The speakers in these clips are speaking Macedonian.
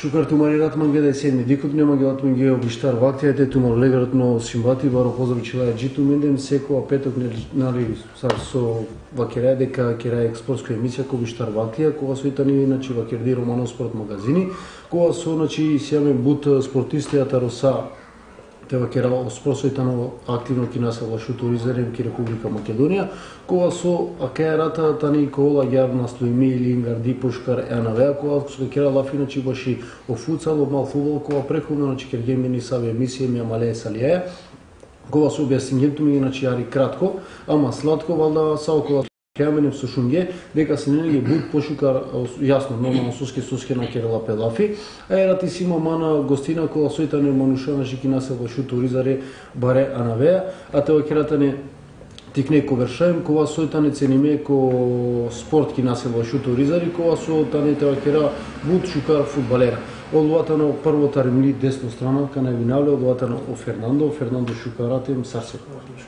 Шукар тумарират мангеда седми дикут не магелат манге обиштар вактијате тумар легарот но симбати баро позавичила джиту мендем секоја петок нали со вакера дека кера експортска емисија кој биштар вактија кога со итани значи вакерди романо спорт магазини кога со значи сиаме бут спортистијата роса Тева кера оспорсојтано активно ки населва шутуризерем ки Република Македонија, кога со акеарата тани кола јар настоими или ингарди пушкар ЕНВ, кога со кера лафи начи баши о футсал, мал фудбал, кога преходно начи кергемени саве емисија ми амалеја салијаја, кога со објаснението ми начи јари кратко, ама сладко валда са около Кеаменев со шунге, дека се нели буд пошукар, јасно, нормално соске на керела пелафи, а ерати си има мана гостина која сојта не мануша на шикина се во шутуризаре баре анавеа, а тева керата не тикне ковершаем, кога сојта не цениме ко спорт ки населва шутуризари, кога со тане тева кера буд шукар фудбалера. Одвата на првата ремли десно страна, ка највинавле, одвата на Фернандо шукарате им сарсе.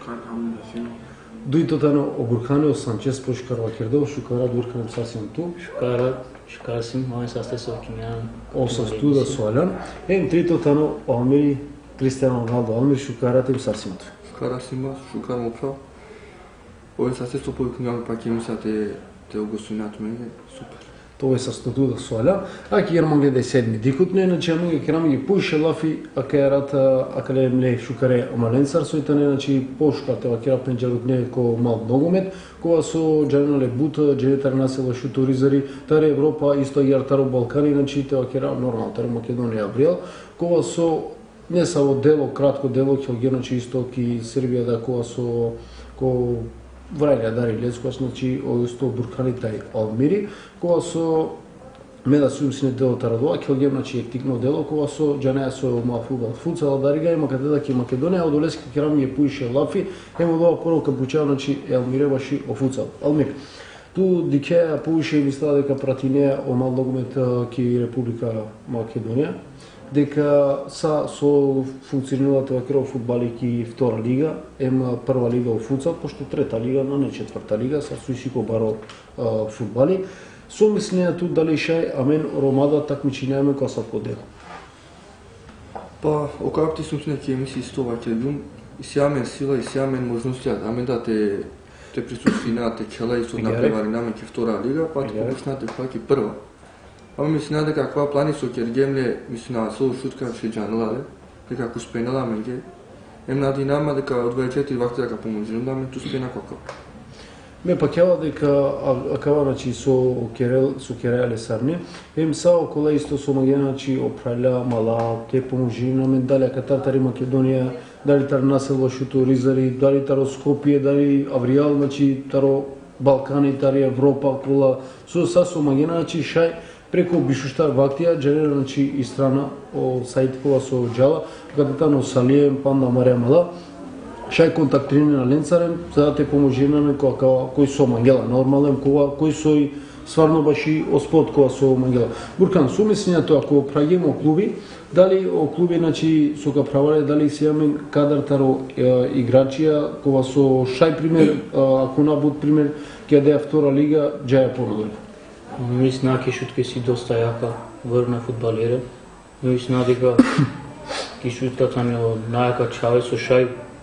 Дуитотано обурхане Санчес по Шукарова Кердо, Шукара Дурханем сасем ту. Шукара сим, маме састе со Кимјан. Осас ту да соалјан. Тритотано Алмири, Кристијано Роналдо Алмир, Шукарате им сасем ту. Шукара сима, Шукара мопра. Овој састе со појукњави пак емисијата те огосујнат мене, супер. Тоа е састоту да соаля, а ки јерман гледа седми дикут не, значи аминге керам ги поише лафи, а кајарата, а каде мле шукаре омаленцар, сојтане, значи пошкате, а кера пенџарут не ко мал ногомет, кога со джанале бута, дженетар насела шутуризари, таре Европа, исто јартаро Балкани, значи тева кера нормал, таре Македонија април, кога со не само дело, кратко дело, ќе ги значи исто ки Србија да кога со Врајлја дари Лескош, значи овисто буркани тај Алмири, кога со меда сум сине дело тарадоа, ќе гем значи ектикно дело, кога со џанеа со ма фудбал, футсал дари га има каде да ке Македонија, од Олески керам ја пуише лафи, емо дова порока пучава значи Алмире баши о футсал. Алмир. Ту дике пуише и мисла дека пратине о мал ногомет ки Република Македонија, дека со функционира тоа крео фудбали ки втора лига, ема прва лига во футсал, пошто трета лига, но не четврта лига, са суисико баро фудбали. Со мислење ту дали шај, амен ромада такмичињаме која са подел. Па, окапти сум се неки емисии стова ќе дум, и сјамен сила и сјамен можностија, амен да те присустви на те кела и со напревари наме ке втора лига, па те попушнате пак и прва. Ама мислина дека кога плани со Кергемле, мислина со шутка ше џаналале, дека ако спенала менге, ем надинама дека од 24 вакти дека помоđи, да ме ту спена како. Ме пакела дека акава значи со Кереле Сарни, ем са около исто со магена значи опраля мала, те помоđи на мен дали Катартари Македонија, дали тар населва шутуризари, дали таро Скопје, дали Авријал, значи таро Балкани, тари Европа, кола со магена значи шај преку бишуштар вактија, дженера значи и страна о сајт кога со џала, каде тано салием панда маремала, шај контактирани на ленцарем, за да те поможи на некоја кој со мангела нормален, кој со сварно баши оспод кога со мангела. Буркан, со мислење тоа ако праѓемо клуби, дали о клуби значи со ка правале, дали си имаме кадар таро играчија кога со шај пример, ако набуд пример, ќе да втора лига, џаја понадолу. Мислина ке шутке си доста јака, врна фудбалера. Мислина дека ке шутката ми најака чаве со шај.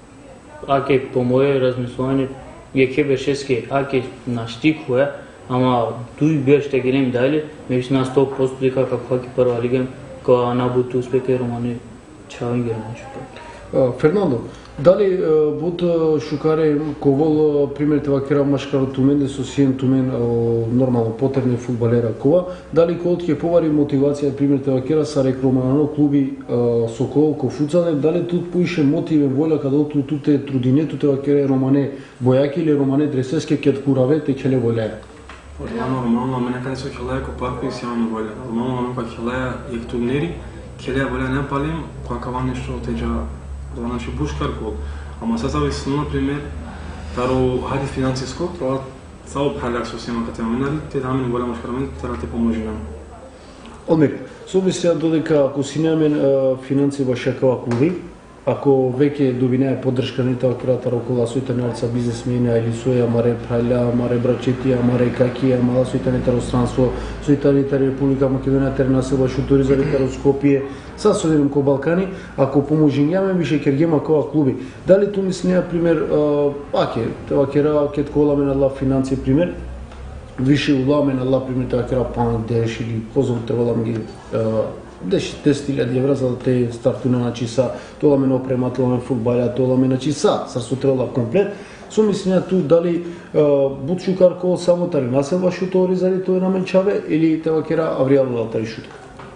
Аке по моје размислување, ја ке беше ске, аке наштикуе, ама туј беше гелем дали, мислина 100% дека како ке прва лига, кога набуту успеке романи чаве герман. Фернандо, дали буд шукаре ковол пример това кера машкаро тумен со сиен тумен нормално потребни фудбалера кова, дали кога ќе повари мотивација пример това кера са рекромано клуби со ко футсал, дали тут поише мотивен воља када оту туте трудинето това кера романе бојаки или романе дресеске ке кураве те ќе ле волеа. Нормално, мене каде со ќе ко парко и сјано воља. Нормално кога ќе леја и турнири, ќе леја воља не палим, кога кава нешто теџа да наши бушкар кол. Ама се зависи, например, таро хади финансиско, тоа само праляк со сема кате минали, те да мен голема шкармен, треба те поможи нам. Олмир, со мисля додека ако си немен финанси баш јакава клуби, ако веќе добинаа поддршка на таа кратар околу сојтаница бизнесмени или соја маре праля, маре брачетија, маре какија, мала сојтаница странство, сојтаница Република Македонија терна села шуторизари таро Скопје, са сојдем ко Балкани, ако поможињаме више кергема кова клуби. Дали ту мисли на пример аке, тоа кера кет коламе на ла финанси пример, више уламе на ла пример тоа кера пан деш или козов требалам ги 10.000 евра за да те стартуна на чиса, тоа ме опрема, тоа ме фудбаля, тоа ме на чиса, со требала комплет. Со мислење ту дали Бутшукар кол само тари населба шутори заради тоа на менчаве или тева кера авријална тари шутка?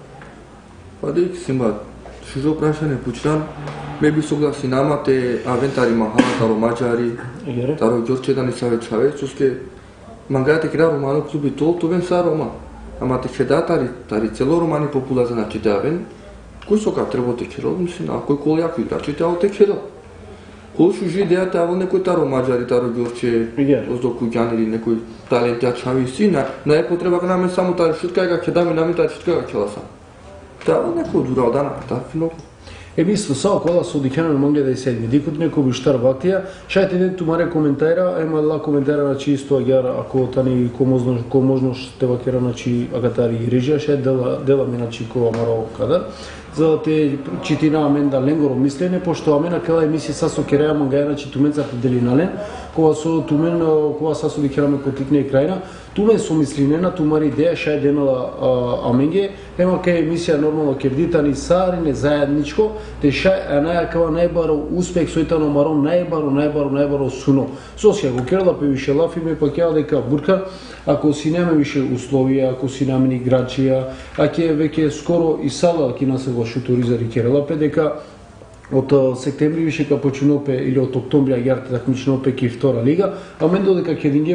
Па дек симба, шузо прашање почнам, ме би согласи нама те авентари махала таро маџари, таро ѓорче ни саве чаве, соске мангајате кера романо клуби толтовен са рома. Ама те хеда тари цело романи популаза на читавен, кој сока треба те керол, мислим, а кој кол јако играчи те те керол. Кој шу жи дејате авол некој таро маџари, таро ѓорче, оздо куѓан или некој талент ја чави си, на е потреба наме само тари шутка га хедаме нами тари шутка га кела сам. Та некој дура дана, та фино. Мисло са окола со дикена на гледа и седми. Дикот некој биштар вактија, шајте ден тумаре коментаира, ема ла коментаира на чи исто агар, ако тани ко можност те вакера на чи агатари режија, шајт дела ми на чи ко амаро кадар. За да те читина амен да ленгоро мислене, пошто амена када емисија са со кереја мангаја на чи тумен за деленален, кога со тумен, кога са со дикера ме потикне и крајна, тумен со мислинена, тумари идеја, шајт денала аменге, ема кај емисија нормално кевдитани сарине заедничко, те шај најакава најбаро успех сојтано марон најбаро суно. Сосија го керала пе више лафи ме пакеа дека бурка, ако си неме више условија, ако си намени играчија, аќе веќе скоро и сала ќе населва шуторизари керала пе дека од септември више ка починопе или од октомври агјарте такмичнопе ки втора лига, а мен додека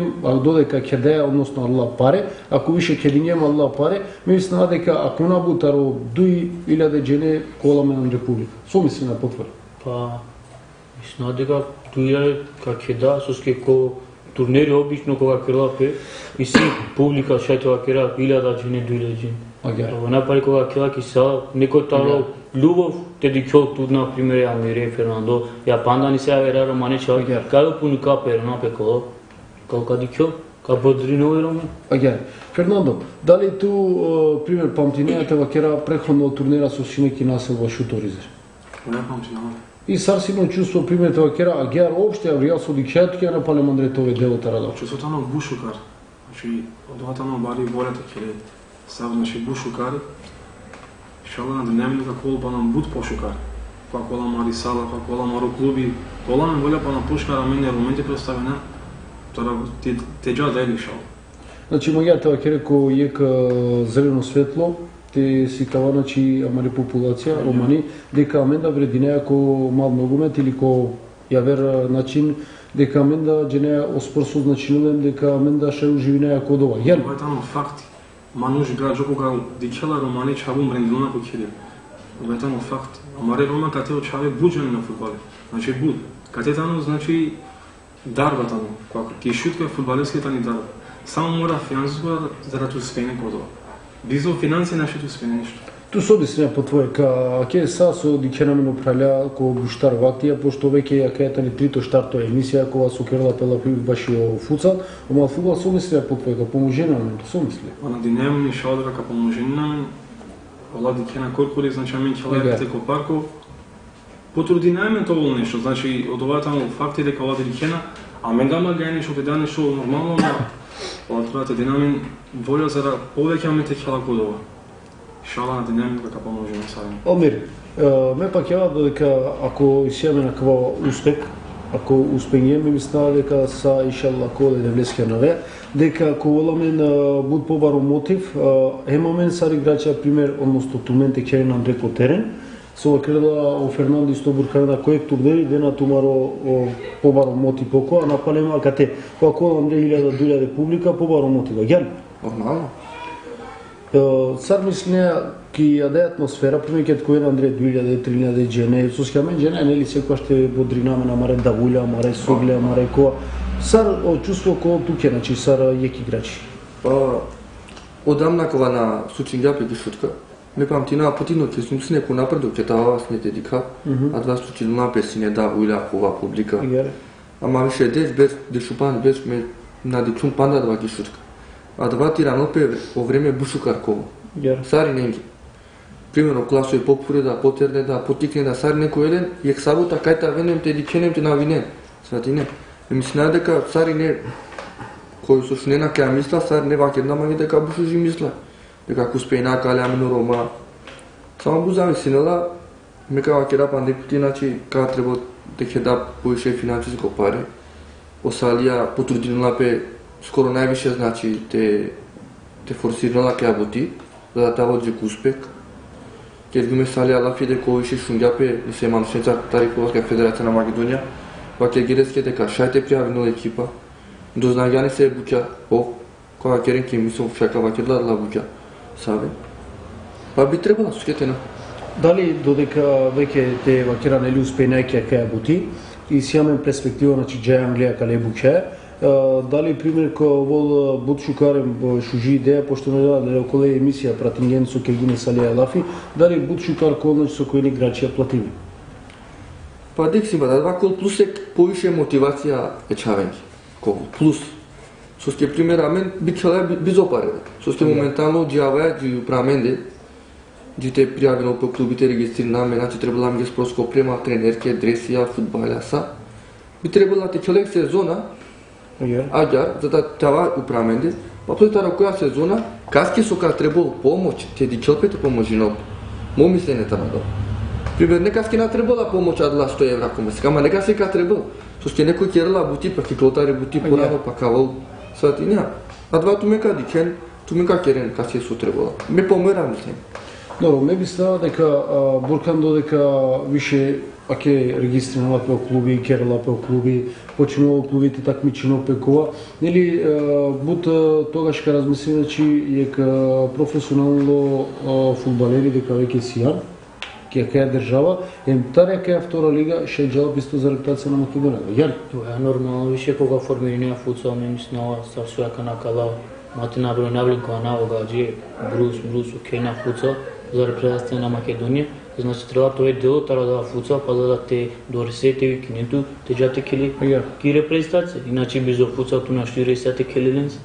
ќе деја односно алла паре, ако више ќе дингем алла паре, ми мислам дека ако набутаро 2000 джене коламе на република. Со мисли на потвор. Па мислам дека 2000 ќе да соске ко турнери обично кога крелапе и си публика шајтова кера 1000 джене 2000 джене. Ова напари кога кела ки са некој таро љубов те ди кјол тут на пример ја Мире Фернандо, ја пандани се авера романича, кај пуни капе напе кола, кога ди кјол, ка бодрино ероме. Агјар, Фернандо, дали ту пример памтинејата вакера преходно турнира со Шинеки населба шуторизер? Не памтинеја. И сарсино чувство пример вакера, агјар обште авријал со дикшајот ќе напале мандретове делота радо. Чувството на Бушукар, значи одовата на бари волята ќе сав наши Бушукари, шала на дневника колба на Буд пошукар. Па кола Марисала, па кола Маро клуби, кола на воля па на пошкара мене аргументи представена, тора те джа да или шал. Значи магијата вакера ко јека зелено светло, те си кава значи амари популација романи дека аменда врединеа ко мал ногомет или ко јавер начин дека аменда дженеа оспорсо значинилен дека аменда ше уживинеа кодова. Јан. Ова е тамо факти. Мануш играч кога дикела романи чабум брендилна ко киде. Ова е тамо факти. Амаре рома кате очаве буџани на фудбале. Значи буд. Кате тамо значи дарба тамо. Кога ки шутка фудбалерски тани дарба. Само мора финансиско за да успене кодова. Без финансија нашето успене ништо. Ту се обясня по твој, ке са со дикенамено праля ко буштар вактија, пошто веќе ја кајата ни трито штарто емисија, кога со керла пела пив баш и о фуцал, ама фудбал се обясня по твој, ка поможена мен, се обясня. Она динемни шалдра ка поможена мен, ола дикена коркури, значи мен ќе лајате ко парко, потрудинајме тоа нешто, значи од оваа таму факти дека ола дикена, а мен дама гајне што те да нешто нормално, ола тоа те динамин волја за да повеќе ме те кела кодова. Шала на динамика ка поможеме сајме. Омир, ме пак јава дека ако исијаме на кава успех, ако успењеме мисла дека са иншалла коле да влескија наве, дека ако воламен буд побаро мотив, емамен сар играча пример, односто тументе ќе нам деко терен, со крила о Фернандо исто буркана кој турнери дена тумаро побаро мотив око, а напалема кате, кога колам 2000 публика побаро мотива. Јан? Нормално. Сар мислеја ки јаде атмосфера, примеќет кој е Андре 2000-3000 джене, со скамен джене, нели секоја ще бодринаме на маре давуља, маре согле, маре коа. Сар чувство ко туке, значи сар јеки играчи. Па одамна кога на Сучингјапи ги шутка, me pamtina apătino că sunt sine cu napărdu că tava sine dedica, advas tu ciluna pe sine da uila cova publică. Am avut ședezi de șupan bez me na de cum panda de vachișut. Adva tirano pe o vreme bușucar covo. Sari nengi. Primero claso e popure da poterne da poticne da sarne cu ele, e sabuta caita venem te dicenem te navinem. Svatine. Mi snade că sarine koji su šnena ke misla, sad ne vakir nama gde ka bušu ži misla. De ka kuspejna ka leaminu Roma. Samo buzami sinela, me ka vakira pandeputina ci ka treba de da poiše financijsko pare. Osalija potrudinula pe skoro najviše znači te forsirala ke abuti, da ta odje kuspek. Kad gume salija la fide koji še šungja pe se manšenca Tarikovska federacija na Makedonija, vakir gireske de ka šajte prijavinu ekipa. Doznagani se bucea o koja keren ki mi sunt făcut vakirla la bucea. Sabe? Pa bi trebalo susketena. Дали додека веќе те вакира нели успејнајќи кај бути и си имаме перспектива на Чиџај Англија кај буче, дали пример ко вол бутшукарем шужи идеја пошто не околе емисија пратинген со Кергине Салија Лафи, дали бутшукар ко со кои играчи плативи? Pa dexim ba, dar acolo plus e poiše motivația e čavenki. Plus. Soske primerament bichala bizopare. Soske momentalno djavea di pramende di te prijaveno pe klubi te registri na mena ce trebuie la mi prosko prema trenerke dresija fudbalja sa. Bi trebalo la te čelek sezona. Agar da tava u pramende. Pa plutara koja sezona kaske su ka trebalo pomoć te di čelpete pomožino. Mo mislenje tamo da. Пример, нека ски на требала помоќ од 100 евра комеска, ама нека се ка требал. Со ски некој керла бути, па ки клотари бути порано, па кавал. Сатиња. А двато мека дикен, ту мека керен ка се со требала. Ме помера мислам. Добро, ме би става дека Буркан додека више аке регистрирала по клуби, керла по клуби, почнува клубите такмичино пекова. Нели бут тогаш ка размислиме че дека професионално фудбалери дека веќе сијан. Какая держава, таря какая втора лига ще жалоб исто за репутация на Македония. Јар? Това е нормално, више кога формиринија футсал, ме мислила Сарсујака на Калау, мати наброј навлинкова навога, джи Брус, окей на футсал, за репрезентација на Македонија. Значи треба тоа е дело, тара да футсал, па да те доресете и кинету, те джате кели ки репрезентација. Иначе без футсал ту на 40 келеленс.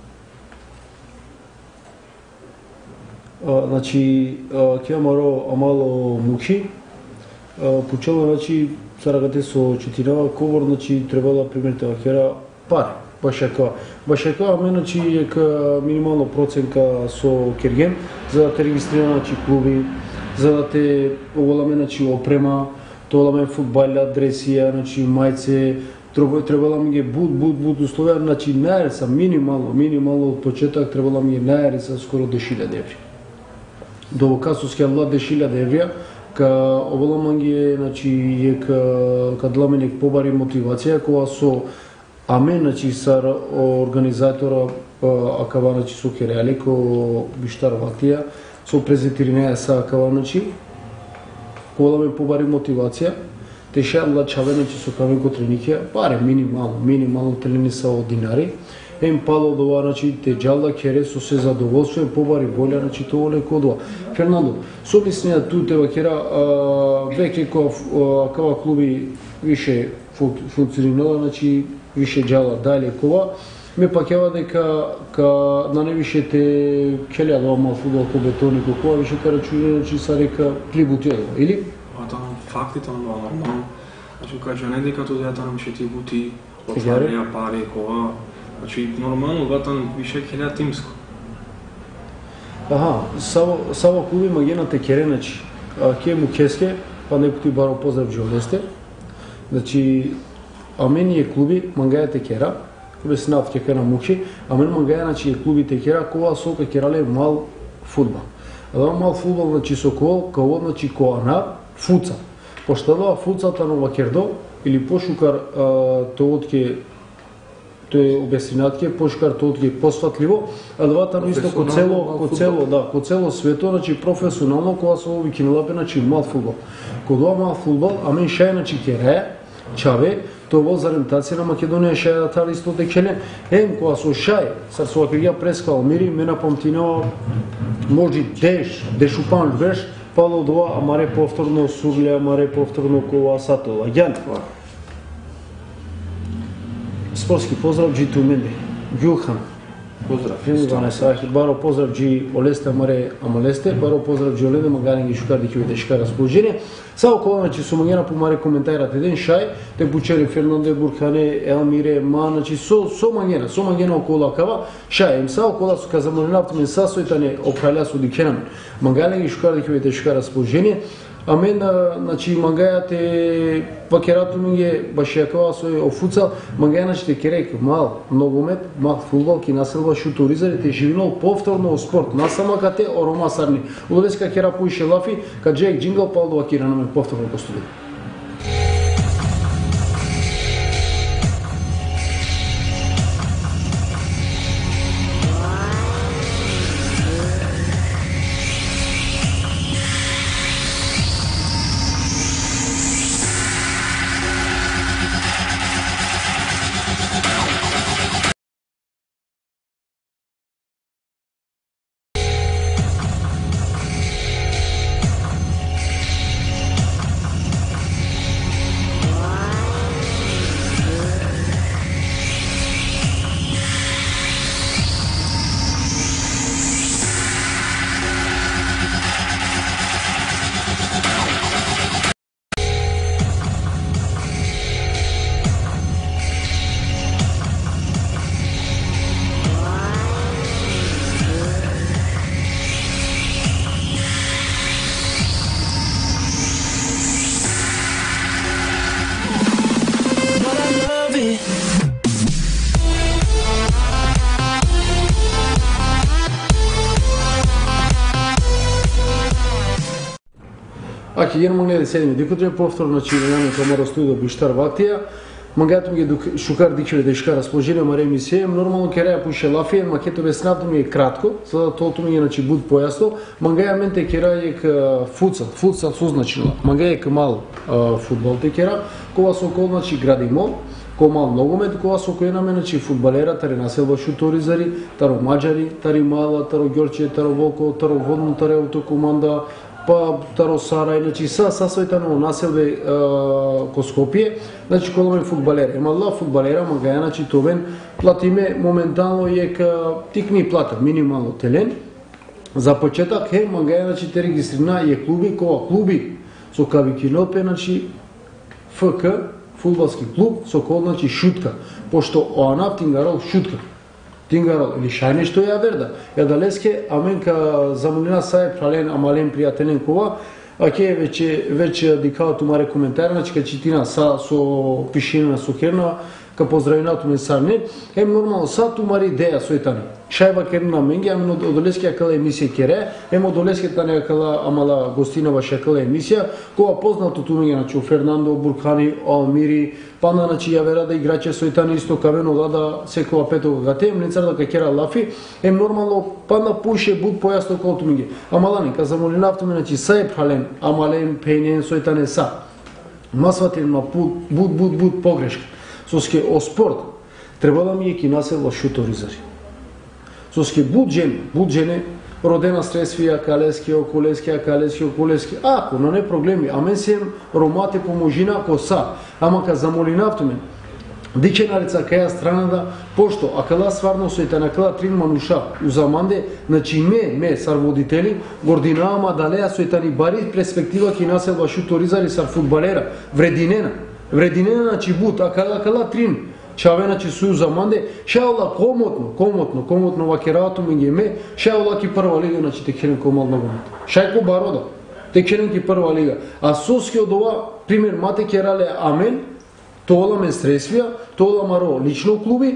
Значи, ќе маро амало мучи, почела, значи, сарагате со четирава ковор, значи, требала примерите вакера пари, баш така, аме, значи, ека минимална проценка со Керген, за да те регистрира, значи, клуби, за да те оголаме, значи, опрема, толаме фудбалја, дресија, значи, мајце, требала ми ги буд условија, значи, најареса, минимално од почеток, требала ми ги најареса скоро 10.000 еври. До касо скелла 10.000 евра, ка оболаманги, значи, ка дламенек побари мотивација, кога со аме, значи, сар организатора, акава, значи, со Кереали, ко Биштар Ватија, со презентиринеја са акава, значи, оболаме побари мотивација, те шарла чаве, значи, со каменко тренике, паре минимално трени са од динари, ем пало дова, значи, те джалда кере со се задоволство, побари волја, значи, тоа леко дова. Фернандо, со објаснија ту те вакера, веќе кава клуби више функционирала, значи, више джала дајле кова, ме пакева дека на не више те келја дова мал фудбал ко бетони ко кова, више ка рачуне, значи, са река прибутија дова, или? Тоа фактите на нормално. Значи, кажа не дека тоа ја танам ше ти бути, отварија пари кова. Значи, нормално, ватан више келја тимско. Аха, сава клуби магената кере, значи, ке му кеске, па некој ти баро поздрав джолесте. Значи, амени клуби мангајате кера, кога се наф ќе на мучи, амен мангаја, значи, клубите кера, кога сока керале мал фудбал. Да мал фудбал, значи, со кого, значи, коана, фуца. Пошто да фуцата на вакердо, или пошукар тоотке тој обесинатке, пошкар тоотке посфатливо, а двата исто ко цело свето, значи професионално кога се викинала бе, значи мал фудбал. Кога мал фудбал, амен шај, значи кере, чаве, тоа за ориентација на Македонија шај да тали исто декеле, кога со шај, сар со вакрија прескал мири, ме напомтинава може дешупан веш, пало това, амаре повторно сурле, амаре повторно кола сатола. Јан. Спортски поздрав, джи туменде. Гюлхан. Поздрав. Баро поздрав джи олесте амаре амалесте, баро поздрав джи оледе магарен ги шукар дикивите шика расположение. Са около начи сумагена помаре коментарат еден шај, те пучери Фернанде Бурхане, Елмире, Ма, начи со магена около акава, шај им са около со казамолинавто мен са сојтане опраля со дикенам. Магарен ги шукар дикивите шика расположение. А мен, значи, мангајате пакерато минге башјакава сој офуцал, мангаја значи те керек мал ногомет, мал фудбал, ки населба шуторизари, те живинал повторно спорт. Насама кате орома сарни. Удолеска кера поише лафи, ка джек джингал палдова кира на мен повторно костули. Аки јер мангне да седиме дикотре повторно значи нами камера студио Буштар Вактија. Мангајато ги шукар дикче да шукар расположение маре емисија. Нормално кереја пуше лафија, макето бе снапто ми е кратко, за да толку ми е значи буд појасно. Мангаја мен те керајек футсал созначила. Мангајек мал фудбал те кера, кога со окол значи градимо. Кога мал ногомет, кога со кој наме значи фудбалера, тари населба шуторизари, таро маđари, тари мала, таро Ѓорче, таро Волко, таро водно, таро автокоманда, па таро Сарај, значи са сојтано населбе ко Скопје, значи коломе фудбалера. Ема фудбалера магаја, значи товен платиме моментално ек тикни плата, минимално телен. За почеток магаја, значи те регистрина е клуби, кога клуби со Кавикинопе, значи ФК, фудбалски клуб, со код значи шутка, пошто оанав тингарал шутка. Тингарал или шај нешто ја верда. Ја далеске, амен ка замолина сај прален амален пријателен кова, аке веќе дикао тумаре коментар, значи ка читина са со пишина со керна, ка поздравинато мен сарне, нормално са тумари идеја сојтани. Шајба керна менге, амен одолеске кала емисија кере, одолеске тане кала амала гостина баша кала емисија, кога познато тумење, значи Фернандо Буркани, Алмири, пана значи ја вера да играче сојтани исто кавено да секоја петога гате, млецар да кера лафи, нормално пана пуше буд појасно кол тумење. Амалани ка замолинавто мен значи са е прален, амален пејнен сојтане са. Масватен на буд погрешка. Соске о спорт треба да ми е ки населба шуторизари. Соске буд жене, родена Стресвија, Калески, Околески, ако, но не проблеми, а мен се ромате поможина ко са, ама ка замолинавто мен, диченарица каја страна да, пошто, акала сварно сојта накала трин мануша, узаманде, значи ме сарводители, гординаама далеја сојтани бари перспектива ки населба шуторизари сар фудбалера, врединена, значи буд, акала трин, чаве значи сују заманде, шаола комотно вакераато мингеме, шаола ки прва лига, значи те керен комал ногомет. Шајко барода, те керен ки прва лига. А соски од ова, пример, мате керале амен, тоа мен Стресвија, тоа маро лично клуби,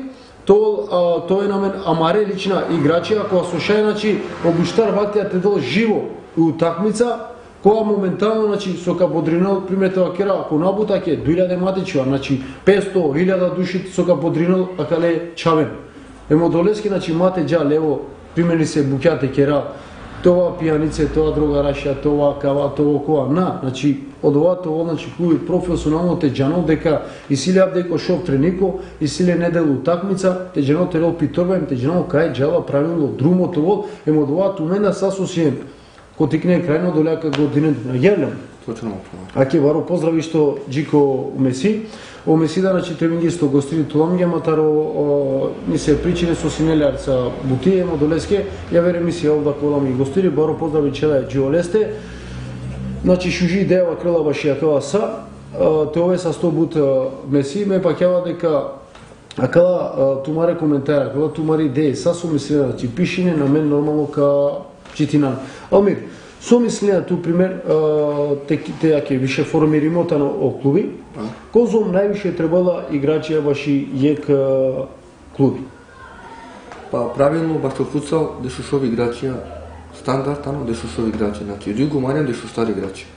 тоа е на мен амаре лична играчија, која со шај, значи, Буштар Вактија те дал живо утакмица, кога моментално, значи, со Каподринал, пример тоа кера, ако набута ке 2000 матичува, значи, 500.000 души со Каподринал, акале чавен. Долески, значи, мате джа лево, примери се букјате кера, тоа пијанице, тоа другараша, тоа кава, тоа коа, значи, од овато значи клуби професионално те џано дека и силе дека шов тренико и силе недел утакмица те џано терел питорбен те џано кај џала правилно друмото вол емо од овато умена сасусиен котикне крајно доляка годинен на јелем. Точно. Аке варо поздрави што Джико Меси. О Меси да начи тренинги сто гостили Толомија матаро ни се причине со синелјарца Бутие Модолеске. Ја вере мисија овда кола ми гостили баро поздрави чела Джиолесте. Значи шужи идеја крила башија кава са. Те ове са 100 бут Меси ме паќава дека акала тумаре коментара, акала тумари идеи, са со мислија да ти пишине на мен нормално ка читинан. Алмир, со мислија ту пример те аке више формиримота о клуби. Козом највише требала играчија ваши јек клуби. Па правилно баш футсал дешушови играчија стандартно дешушови играчи, значи дуј го мајнем дешуштар играчи.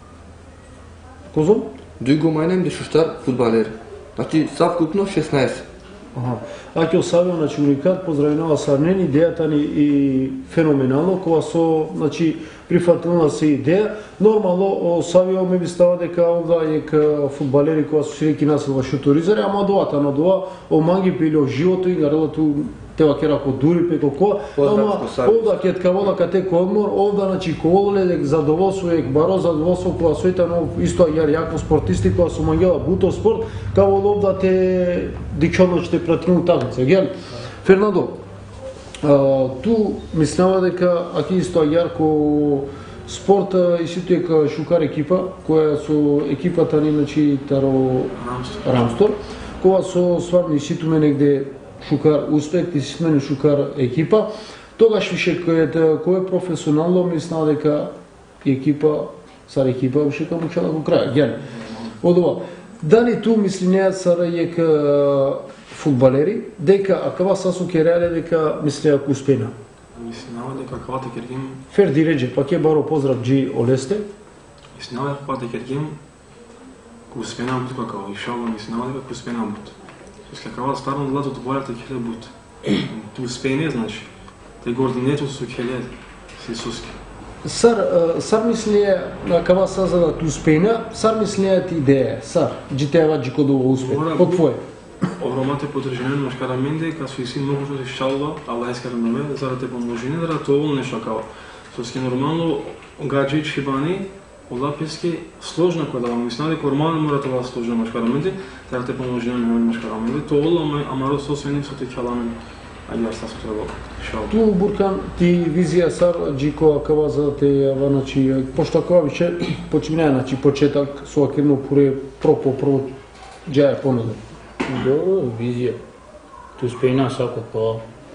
Козом? Дуј го мајнем дешуштар фудбалер. Значи савкупно 16. Аќе Осавио, значи уникат, поздравинава Сарнен, идејата ни и феноменално, кога со, значи, прифатилна се идеја. Нормално, Осавио ме би става дека овда е фудбалери кога со сиреки населва шуторизари, ама доата на доа, о манги пили о живото и гарелато тева кера ко дури пеко коа, ама овда ке ткавола катеко одмор, овда значи коле задоволство е баро задоволство кога сојта исто јар јако спортисти кога со мангела буто спорт, као овда те дикшонно ќе пратину такмица. Гел Фернандо, ту мислева дека аки исто јарко спорт и сите ка шукар екипа која со екипата ни значи таро Рамстор, кога со сварно и ситуме негде шукар успех и смене шукар екипа, тогаш више кој е професионално мислам дека екипа сар екипа више кај мучала во крај. Ген. Од ова, дали ту мислинеа сар ек фудбалери дека акава сасу ке реале дека мислеа ку успена. Мислинава дека акава те кергим Ферди реџе, пак е баро поздрав Джи Олесте. Мислинава дека акава те кергим ку успенам тука како ишава, мислинава дека ку успенам бут. Какава старно длато добавяте келе бут. Ту успене значи. Те гординето со келе се суски. Сар мислие кава сазада ту успена, сар мислие ти идеја, сар джитева джикодово успех. По твое. Огромате подржинен машкараменде, ка со иси многу што се шалва, ала искарам на ме, за да те поможине, да тоа нешто кава. Соски нормално гаджи чибани, Олаписки сложна која да мислам дека нормално мора тоа сложна машкараменди, да те поможи на машкараменди, тоа амаро сосвени со те чаламен. Ајде са треба. Ту Буркан ти визија сар Джико кава за те јава значи пошто кога више почине значи почеток со акирно пуре прво џаја понуда. Добро визија. Ту успеина сако па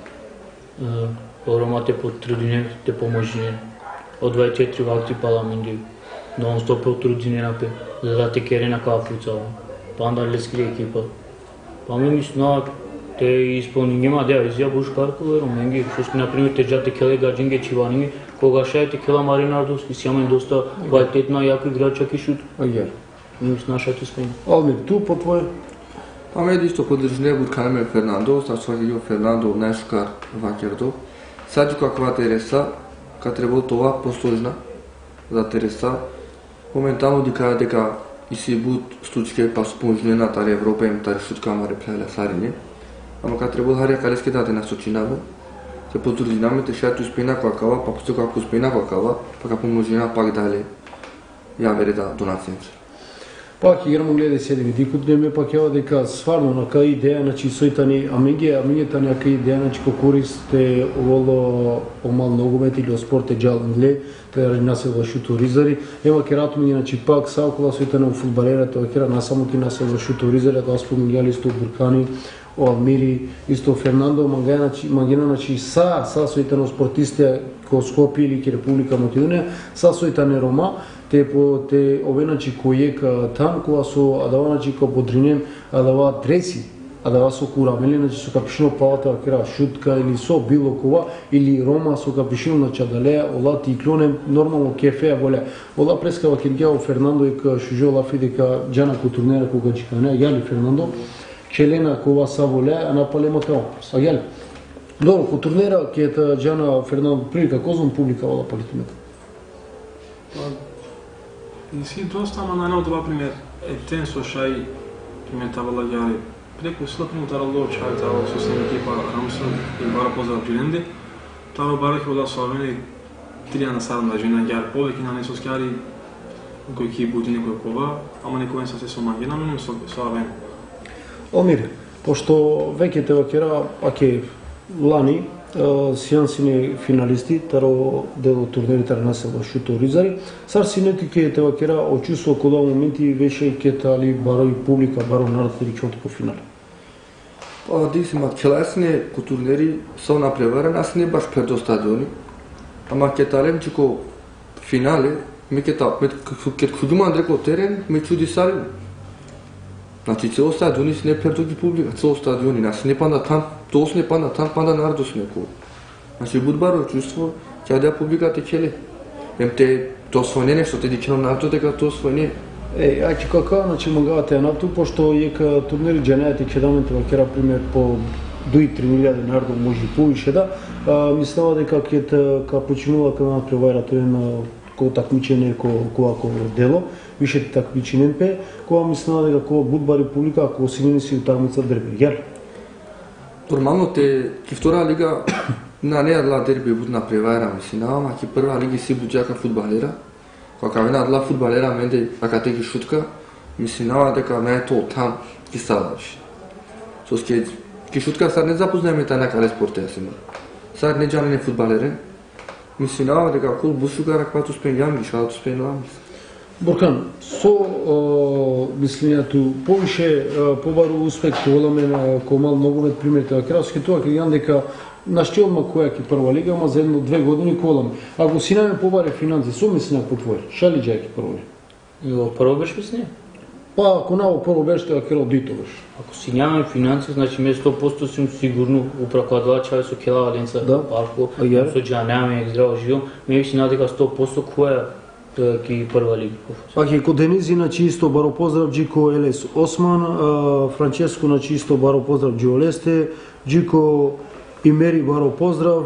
огромате потрудине те поможи од 24 вакти парламенти. Non stop потрудине напе за да те кере на каф футсал. Панда лески екипа. Па ми мисна те исполни нема да изја бушкарко веро менги што на пример те џате келе гаджинге чивани кога шајте кела Маринардос и сјамен доста квалитетна јака играча ки шут. Ајде. Мисна шајте спен. Алмир, ту по твое Па ме исто подржне Буркане Фернандо, са сваѓајо Фернандо најшкар вакердо. Сади каква Тереса, ка требало тоа посложна за Тереса. Моментално дека и си бут случај па спонжнена таре Европа им таре шутка маре плеле сарине. Ама ка требало харја калеске дате на сочинаво. Се потрудинаме те шајту успена какава, па после како успена какава, па ка поможена пак дале. Ја вере да донацијата. Пак играмо гледа седи дикот не ме пак јава дека сварно на кај идеја значи сојтани амињата на кај идеја значи ко користе оволо омал ногомет или спорт е џал англе те населва шуторизари ема керато ми значи пак саокола сојтани фудбалерите тоа кера на само ки населва шуторизари тоа споминјали исто Буркани о Алмири исто Фернандо Мангена значи са сојтани спортисти ко Скопје или ки Република Македонија са сојтани Рома те ове значи кој е там кога со адава значи ко бодринен адава дреси адава со курамели значи со капишно палата кера шутка или со било кова или Рома со капишно на чадалеа ола ти клонем нормално кефе воле ола прескава киргео Фернандо и ка шужо лафи дека џана ко турнера кога чикане јали Фернандо челена кова са воле а напалемо тоа а јали добро ко турнера ке та џана Фернандо прилика козом публика ола политимета E si dosta, ама најнајдобар пример е тен со Шај, пример табала Гјари. Преку сила пример тарало Чај табала со сен екипа Рамсун и бара поздрав Джиленди. Таро бара ќе ода со Авени 3 на 7 да жена Гјари повеќе на несос Гјари кој ќе бути некој кова, ама некој се со магина, но со Авени. Омир, пошто веќе те вакера, аке лани, сијансини финалисти, таро дел турнирите на населба Шуто Ризари, сар синети ке те вакера очувство кода моменти веше ке тали барој публика, барој нарадители ке по финале. Па дисима челесни ко турнери со напреварен, аз не баш пердо стадиони, ама ке талем чико финале, ми ке кудума дреко терен, ми чуди сари. Значи цело стадиони си не пердо ги публика, цело стадиони, нас не панда там, тос не панда там, панда народос неко. Значи будбаро чувство, ќе да публиката келе. Те то својне нешто, те дикено народот дека то својне. Ајки кака, значи магавате нарту, пошто ека турнери джанајате кедаменте вакера пример по 2-3 народу може и повише да. Мислева дека ка починува кога превајра тој ко такмичење ко дело, више такмиченен пе, кога мислева дека кога будбари публика, ако осигурени си утакмица дерби. Јар? Нормално те ки втора лига на не адла дерби буд на превајра мислина, ама ки прва лига си буџака фудбалера. Кога вена адла фудбалера менде ака те ги шутка, мислинава дека не е то там ки ставаш. Со ки шутка сар не запознаеме тај некаде спорте сима. Сар не джанене фудбалерен. Мислинава дека кол бусуга раквато спењам ги шалато спењам. Буркан, со мислењето повише побару успех големен комал ногомет примерите на Кралски тоа ќе јан дека нашти одма која ќе прва лига, ама за 1-2 години колам. Ако си наме побаре финанси, со мислења по твој, шали џајки прво? Во прво беше мислење? Па ако наво прво беше тоа ќе дитоваш. Ако си нямаме финанси, значи ме 100% сум сигурно упракладува чај со Кела Валенца, Парко, со Џа нямаме здраво живо, ме си надека 100% која ки прва лига. Аке ко Денизи значи исто баро поздрав Джико Елес Осман, Франческо значи исто баро поздрав Џио Лесте, Джико Имери баро поздрав,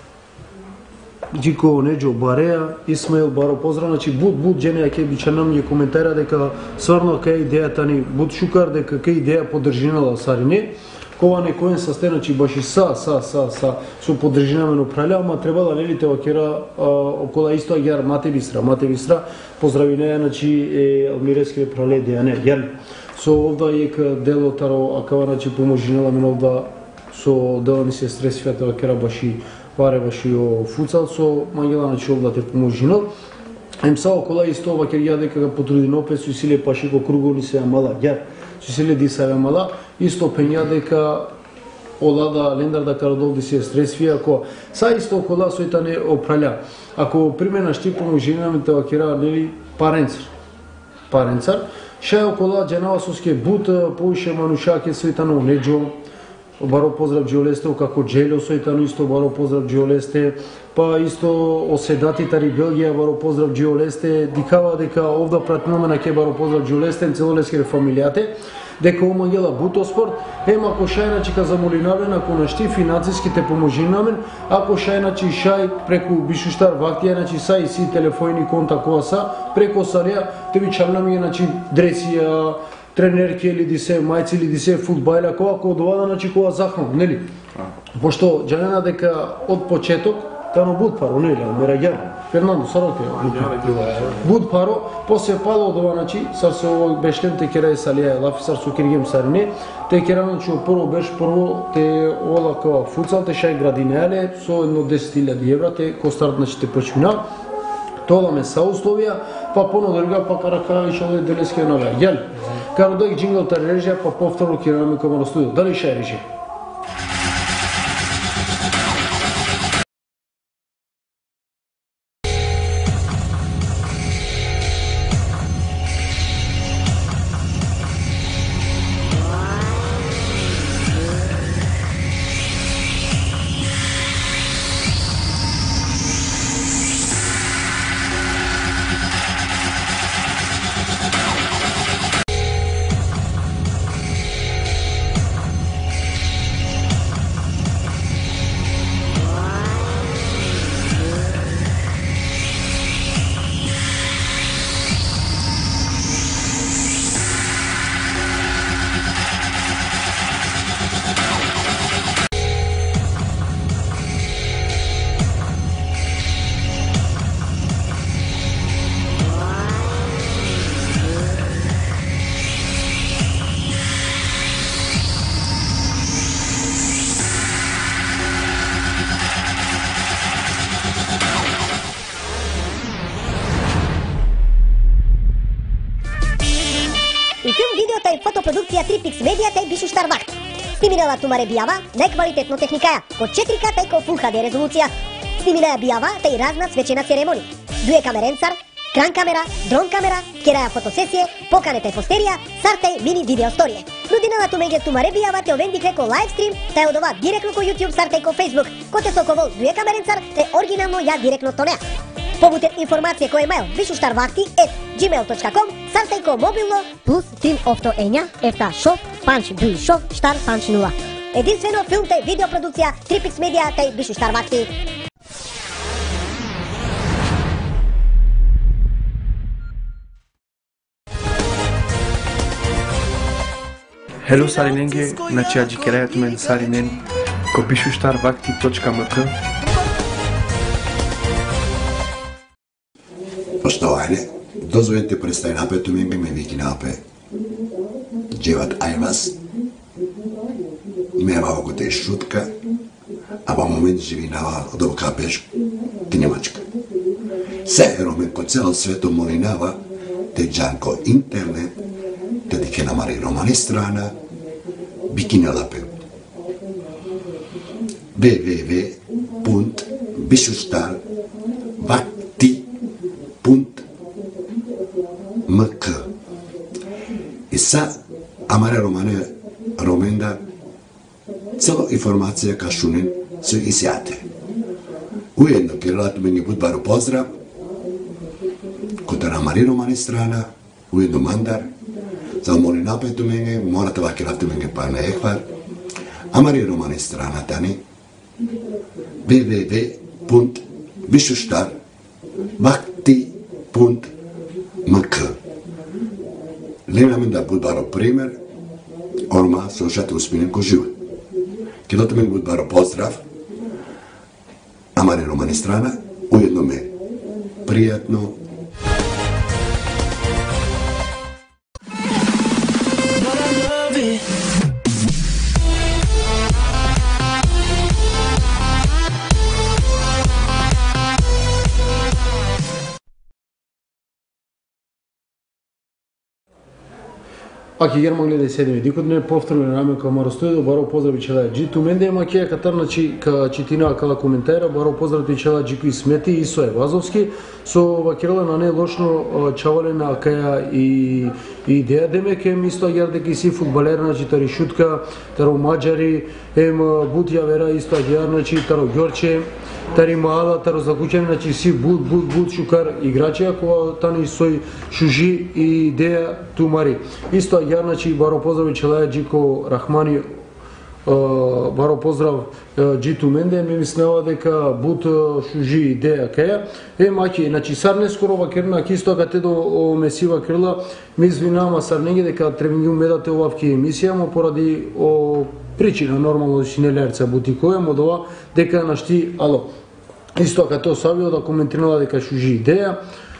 Джико Неджо Бареа, Исмаил баро поздрав, значи буд джене ќе би чанам ја коментара дека сварно кај идејата ни буд шукар дека кај идеја поддржинала сарине. Кога некоен састе, значи баш и со поддржинаме на пралја, ама требала лелите вакера окола исто агјар Мате Бисра, поздрави неја, значи Алмирескиве прале дејане, јан. Со овда ека дело таро акава, значи поможинала мен овда со дела ми се стресивата вакера баш и паре баш и о фуцал, со Мангела, значи овда те поможинал. Ем са окола исто вакер ја дека ga потрудин опет со силе паши ко круговни се амала, јар. Силе дисаве мала, исто пења дека олада лендар да карадол си стресвија, ако са исто окола сојта не опралја. Ако примена шти поможинаме вакера нели паренцар, ша окола джанава соске бут поише манушаке сојта на Неджо, баро поздрав Џиолесте, како Джело сојтано исто баро поздрав Џиолесте, па исто оседати тари Белгија баро поздрав Џиолесте, дикава дека овда пратнуваме на ке баро поздрав Џиолесте, целолескере фамилијате, дека омагела бутоспорт, ема ако шај начека замолинавен, ако нашти финансиските поможинамен, ако шај начи шај преку бишуштар вактија, начи са и си телефони контакт која са, преку сарија, те ви чарнаме начи дресија, тренерки или дисе, мајци или дисе, фудбајла, кога довада, значи кога захвам, нели? Пошто джанена дека од почеток, тано буд паро, нели, Мераѓан, Фернандо, Сароке, буд паро, после пало од ова, значи, сар се овој бештен те керај салија, лафи сар со киргем сарине, те керај, значи, прво беше прво, те ола кога фуцал, те шај градинеале, со едно 10.000 евра, те ко старт, значи, те почмина, тоа ме са условија, па понадолга, па карака, и шо делеске нове, јел? Каро дојк джинглата режија, па повторно ќе раме камера студио. Дали ше режија? вакцията бишу штар вакт. Сниминела тумаре бијава најквалитетно техникаја, ко 4К тај ко Full HD резолуција. Сниминеа бијава тај разна свечена церемони. Дуе камеренцар, кран камера, дрон камера, кераја фотосесија, поканете постерија, сартај мини видео сторие. Нудина на тумеѓе тумаре бијава те овендикле ко лайвстрим, тај одова директно ко YouTube, сартај ко Facebook, ко те соковол дуе камеренцар, те оригинално ја директно тонеа. Побутет информација кој емаил vishustarvakti@gmail.com, сартај ко мобилно плюс 3 овто ења, ефта шоп, панч дуи шоп, штар панч 0. Единствено филм тај видеопродукција, Tripix Media тај Vishustarvakti. Hello Sarinenge, значи аджи керајат мен Саринен ко vishustarvakti.mk. Poštovanje, dozvolite predstaviti napet u mime neki napet. Dževat Ajvas, me oko te šutka, a po moment živi na od ovog kapeš, ti Njemačka. Se romen ko celo svetu molinava, te džanko internet, te dike namari romani strana, bikine lape. www.vishustarvakti.mk I sa amare romenda celo informacija ka šunin su isjate. Ujedno kirelatu meni budbaru pozdrav, kod amari romani strana, ujedno mandar, za moli napetu menge, morate vakiratu menge pa ne ehvar, amari romani strana tani, www.vishustarvakti.mk Lena da budbaro primer, orma slušate uspinen ko život. Kiloto men budbaro pozdrav, amari romani strana, ujedno me prijatno. Аки Герман гледа седми дикотне повторно наме ка Маростујдо баро поздрави чела джи ту менде маке катарначи ка читина кала коментара баро поздрави чела джи кои смети и со Евазовски со вакирала на не лошно чавале на каја и идеја демеке мисто јар дека си фудбалер значи тари шутка таро маџари ем бутја вера исто јар значи таро Ѓорче тари мала таро закуќани значи си бут шукар играчи ако тани сој шужи и идеја тумари исто јар значи баро поздрави чела джико Рахмани баро поздрав джиту менде ми мислева дека бут шужи идеја каја маки значи сар не скоро вакерна кисто кате до месива крила ми извинама сар неге дека требинги медате овавки емисија мо поради причина нормално шинелерца бутикоја модова дека нашти ало исто като савио да коментирала дека шужи идеја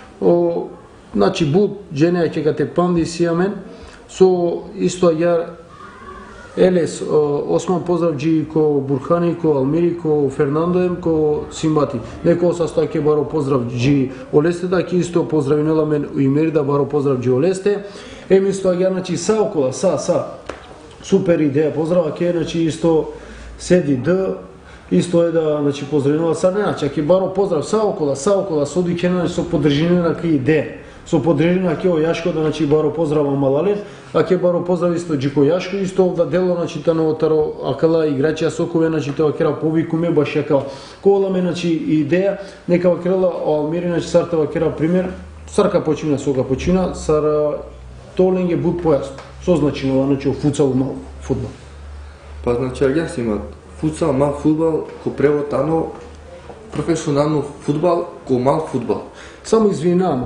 значи бут женеја ќе кате панди сиамен со исто јар Елес, осман поздрав джи ко Бурхани, ко Алмири, ко Фернандоем, ко Симбати. Неко састоа ке баро поздрав джи Олесте, да ке исто поздравинела мен у имери да баро поздрав джи Олесте. Еми стоа ја, значи, са окола, супер идеја, поздрава ке, значи, исто седи Д, исто е да, значи, поздравинела са не, значи, ке баро поздрав са окола, соди ке, значи, со подржине на ке идеја. Со подрежина ке Јашко да значи баро поздрава Малалев, а ке баро поздрав исто Джико Јашко исто овда дело значи тано таро акала играчи сокове значи тоа кера повикуме баш јака кола ме значи идеја нека вакрела Алмири значи сартава кера пример сарка почина сога почина сара толенге бут појасно со значино значи футсал мал фудбал. Па значи јас имат футсал мал фудбал ко превод ано професионално фудбал ко мал фудбал. Само извинам.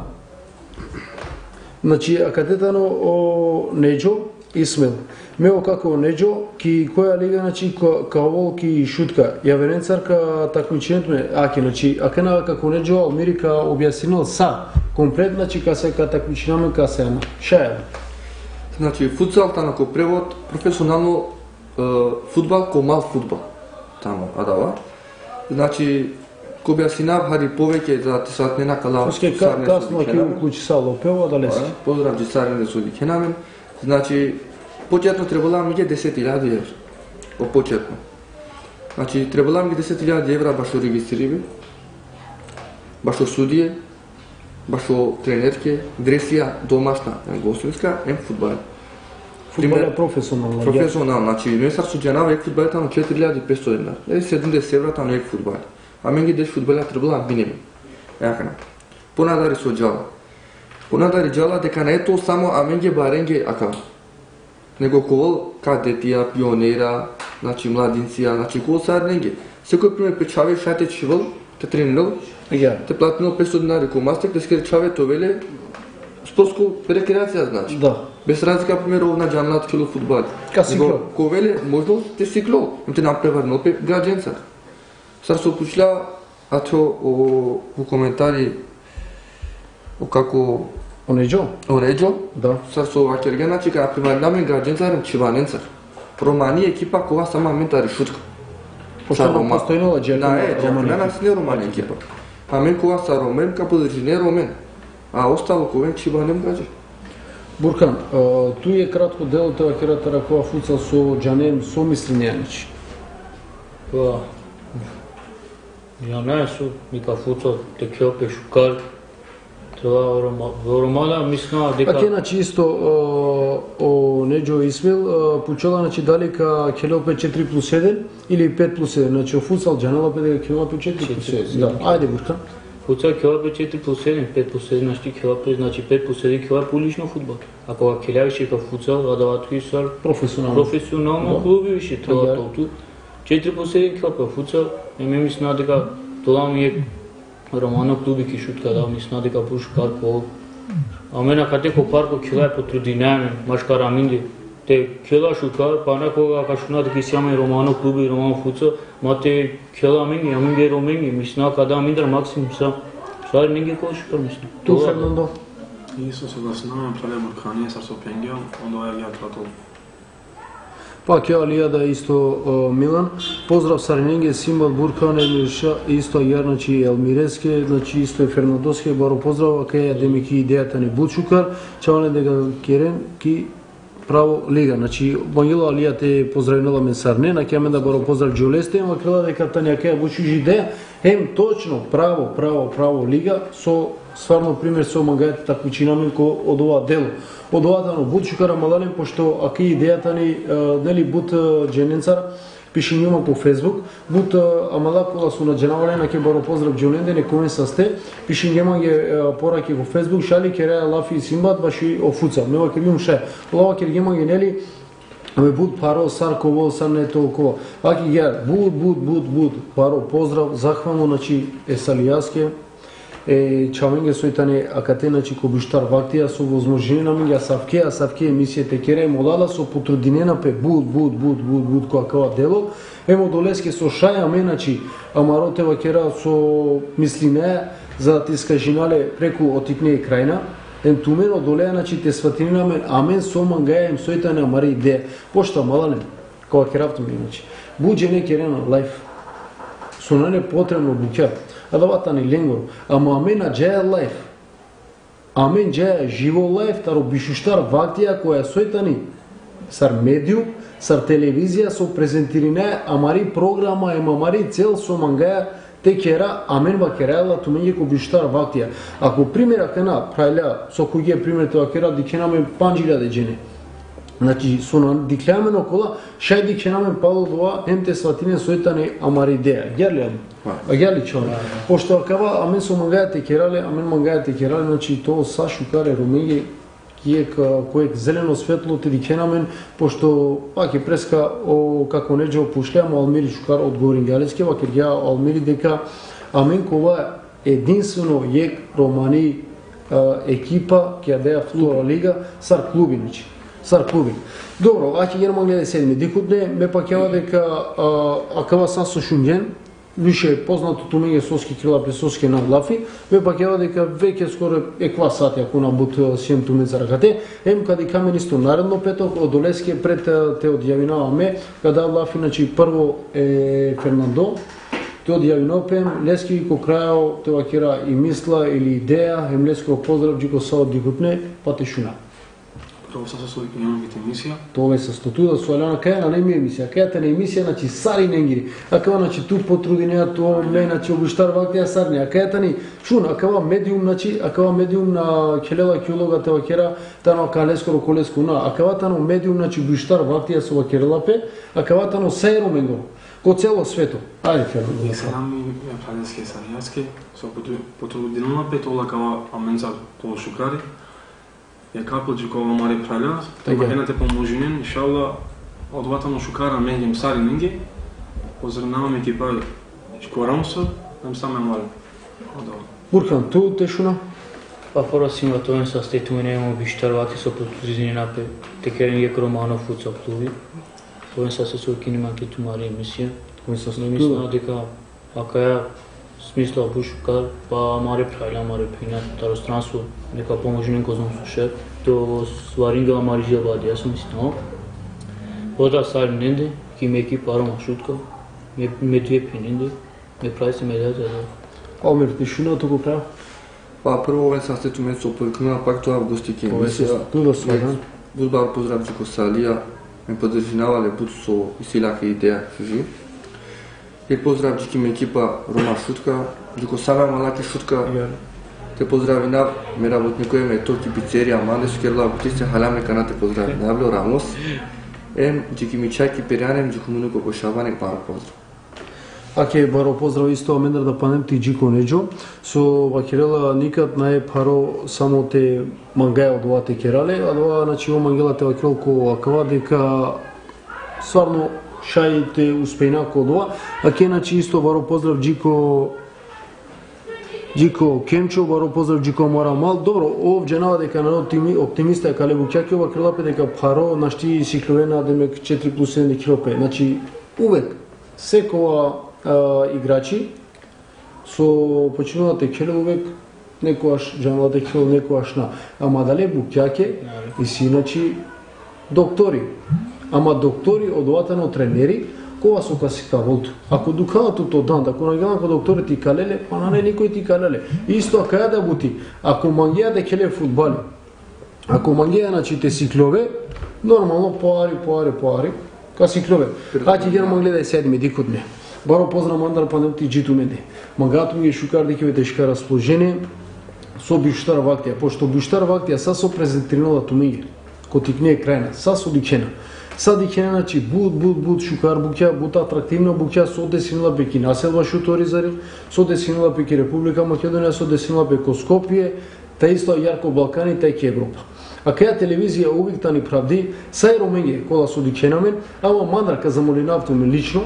Значи, акадетано о Неджо Исмел. Мео како Неджо, ки која лига, значи, као ки шутка. Јавенецар ка такмиченет ме, аки, значи, акена како Неджо Алмирика објаснил са, комплет, значи, ка се ка такмичинаме ка се ама. Шаја. Значи, футсал тано ко превод, професионално фудбал ко мал фудбал. Тамо, адава. Значи, ко објаснав хари повеќе за тесат нена кала сарне касно ке уклучи сало пева да леси. Поздрав джи сарне со викенамен. Значи Почетно требала ми ги 10.000 евро. Почетно. Значи требала ми ги 10.000 евро башо регистриви, башо судие, башо тренерке, дресија домашна, гостинска, фудбал. Фудбал е професионално. Професионално, значи месар со џанава ек фудбал тамо 4.500 денари. 70 евра тамо ек фудбал. А мен ги деш фудбал требала бинеме. Јакана. Понадари со џала. Понадари џала дека не е тоа само а мен ги баренге ака. Него кол кадетија, пионера, значи младинција, значи кол сарненге. Секој пример печаве шате чивал, те тренирал, те платил 500 денари ко мастер, те скери чаве веле спортско рекреација значи. Да. Без разлика пример овна џаннат кило фудбал. Него ко веле можно те сикло, те напреварно пе граѓанца. Сар се опушля ато у коментари како Онеџо, да. Сар со вакерга, значи кога приварнаме граѓанцарем чиваненцар. Романи екипа кога сама ментари шутка. Постојно постојнала Романи не Романи екипа. А мен кога са ромен, капо да не ромен. А остало кога чиванем граѓа. Буркан, туј е кратко дело тоа керата ракова фуцал со џанем со мислинјанич. Па ја не со ника фуцал те кјопе шукар. Тоа во Романа мислам дека Паке значи исто о Неџо Исмил почела значи дали ка келопе 4+1 или 5+1, значи о фуцал џанела пе дека келопе 4+1. Да, ајде Буркан. Фуцал келопе 4+1, 5+1, значи келопе, значи 5+1 келопе улично фудбал. А кога келявише ка фуцал, адаватки сар професионално клуби више тоа толку. 4+1 келопе фуцал, ме мислам дека тоа ми е Романо клуби ки шутка да мислам дека пушкар по амена кате ко парко кила потрудинаме машкар аминди те кила шукар пана кога кашуна дека сиаме Романо клуби Романо фуцал мате кила аминди аминди ромени мислам када аминдра максимум сар менги ко шукар мислам Ту Фернандо Isso согласна пале Буркани сар со пенгел ондоа ја тратол Па ќе алијада исто Милан. Поздрав Сарненге, Симбал Буркан, Емирша, исто Јарначи Елмиреске, значи исто е Фернандоске, баро поздрав, кај демики идејата ни Бучукар, чаване дека керен ки право лига. Значи Бангела алија те поздравила мен Сарне, на ќе мен да баро поздрав Џолесте, ама крила дека тања кај Бучуж идеја, точно право лига со стварно пример со мангајата такмичина ми ко од ова дело. Од ова дано Бучукара малален, пошто аки идејата ни, нели Бут Джененцар, пише њума по Фейсбук, Бут амала кола су на Дженавалена ке баро поздрав Џоленде, не комен са сте, пише њема ге пораки по Фейсбук, шали ке реа лафи и Симбат, баши о фуца, мева ке вим ше, лава ке њема ге нели, аме Бут паро, сар ково, сар не толкова, аки ге, Бут, паро поздрав, захвално, значи есалијаске, чавенге сојтане акате начи кобуштар вактија со возможнина ми ја савке емисијата кере молала со потрудинена пе буд која дело емо долеске со шаја меначи амаротева кера со мислине за да ти скажинале преку отикне и крајна тумено долеја начи те сватинина мен амен со мангаја сојтане амари идеја пошта малален која керавту ми начи буџе не керена лайф со не потребно буќа Адавата ни ленгор, ама амена джеја лайф. Амен джеја живо лайф, таро бишуштар вактија која сојтани сар медиум, сар телевизија со презентирине, амари програма, амари цел со мангаја те кера, амен ва керајла туменје ко бишуштар вактија. Ако примера кена прајля, со кој ги пример тоа кера, дикенаме панџира де джене. Значи, со диклеаме на кола, шај дикенаме пало дова, те сватине сојтани амари идеја. Герли аду? Агјали човек. Пошто акава амен со мангајате керале, значи тоа са шукаре ромеги киек којек зелено светло те дикенамен, пошто пак е преска како Неџо пушлеам Алмири шукар од Горин Галески, ваке ја Алмири дека амен кова единствено јек романи екипа ќе деја втора лига сар клуби значи. Добро, аќе ќе гледа седми дикутне, ме пакева дека акава са со Шунген више познато тумење соски крила песоски на лафи, ме пакева дека веќе скоро еква сати ако на бут сием туме за ракате, кади камен исто наредно петок од Олеске пред те одјавинаваме, када лафи значи прво е Фернандо, те одјавинопем, Лески ко крајо те вакера и мисла или идеја, Леско поздрав джико са од дикутне, патешуна. това са с оригиналната емисия. Това е с туда с Аляна кая на неми емисия. Каята на емисия значи сари ненгири. Акава значи ту потрудинеа то ме значи обиштар вактия сарни. Акаята ни шун акава медиум значи акава медиум на келела килога те вакера тано калескоро колеско на акава тано медиум значи обиштар вактия со вакерелапе акава тано саеро менго. Ко цело свето. Ајде ферно. И сега ми прадески саријаски со потрудинена петола кава аменца тоа шукари. Ја капил джикова мари праля, така едната поможинен, иншалла, одватано шукара менгем сари нинги, поздравнаваме екипа Шкорамса, нам саме мари. Бурхан, ту тешуна? Папора симулаторен състезание биштар вакти со потрудинена текеринге кромано футсал клуби. Тоа се сесоки нима ке тумари емисија. Кој се Но мислам дека ако ја смисла бушукар, па мари прајла, мари пина, таространство, нека поможи кој знам слуша, то сваринга мари жабади, јас мислам. Вода сари ненде, ки ме екипа арома шутка, ме две пиненде, ме прави се медија за да. Омир, тишина тоа го прави? Па прво овен състезание со повикнува пак тоа августики емисија. Тоа свадан. Будбар поздрав Джико Салија, ме поддржинавале буд со силака идеја жи. И поздрав Джики ме екипа Рома Шутка, Джико Сама Малаки Шутка. Те поздрави на ме работникој ме Токи пицерија Манде Шкерла Бутисе халаме канате поздрави на Рамос. Джики Мичаки Перјанем Джико Мунуко Кошаване паро поздрав. Аке баро поздрав исто амендар да панем ти Джико Неджо. Со вакерела никад нај паро само те мангаја од ова те керале, а ова значи во мангела те вакерел ко акава дека стварно шаите успејна ко ова. Аке значи исто баро поздрав Джико Кемчо, баро поздрав Джико Марамал. Добро, овде нава дека на оптимиста е кале Букјаки ова крилапе дека паро нашти сикловена демек 4+1 килопе. Значи увек секова играчи со починувате келе увек некојаш джамалате келе некојаш на. Ама дале Букјаке и си иначи доктори. Ама доктори од оватано тренери кога со касикаволту. Ако дукаато то дан, ако нагелам ко доктори ти калеле, па на не никој ти калеле. Исто каја да бути, ако мангија да келе фудбали, ако мангија значи те сиклове, нормално поари, касиклове. Ајде ќе гледај седиме дикот не. Баро поздрав мандар панем ти джиту мене. Мангаато ми шукар дикеве тешка расположение со биштар вактија, пошто биштар вактија са со презентринала тумиге. Котик не е крајна, са со дикена. Са дикена значи буд шукар букја, буд атрактивна букја со десинила пеки населба Шуторизари, со десинила пеки Република Македонија, со десинила пеко Скопје, та исто Јарко Балкани, та и Европа. А каја телевизија увик тани правди, са и роменге кола со дикенамен, ама мандарка замолинавтуме лично,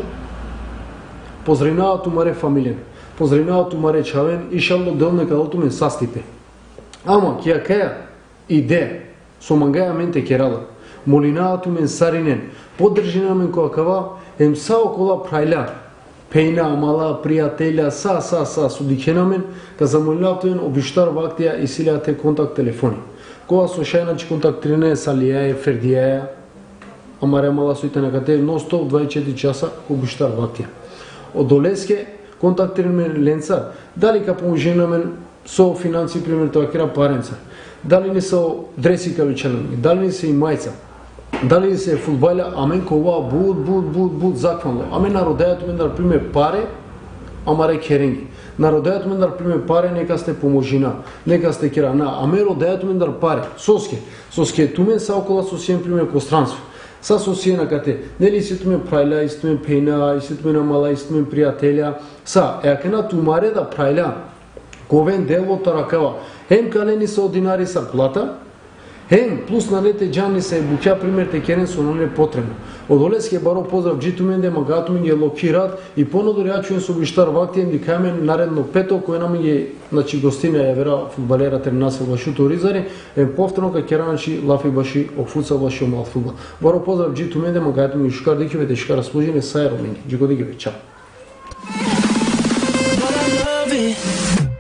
поздравинава тумаре фамилен, поздравинава тумаре чавен, ишално делне кадотумен састипе. Ама кија каја идеја, со мангаја менте керала, молинаато мен саринен, поддржина мен која кава, са окола прајля, пејна, мала, пријателја, со дикена мен, ка замолинаато мен обиштар вактија и силјате контакт телефони. Кога со шајначи контактиране са лијаја, фердијаја, ама ремала соите некате, non-stop 24 часа обиштар вактија. Од Долеске контактираме Ленца, дали ка поможена мен со финанси, пример, тоа кера паренца, дали не со дресика вечерни, дали не се и мајца, дали не се фудбаля, а мен ко ова буд закванло. А мен народејато мен да приме паре, ама ре керенги. Народејато мен да приме паре, нека сте поможина, нека сте кера на, а мен родејато мен да паре, соске тумен са окола со сиен приме пространство. Са со сиена кате, нели се тумен прајля, истумен пејна, истумен мала, истумен пријателја, са, ако на тумаре да прајля, ковен дел во таракава, хем калени се одинари са плата, хем плюс на нете джани се буќа пример те керен со не потребно. Од Олеске баро поздрав джитумен де магато ми ги локират и понадор ја чуен со биштар вактием ди кајме наредно пето кој нам ги значи гостина ја вера фудбалера тернасел баши Торизари, повторно ка кера значи лафи баши о футсал баши о мал фудбал. Баро поздрав джитумен де магато ми шукар дикеве тешка расположение са ероменги. Джико дикеве, чао.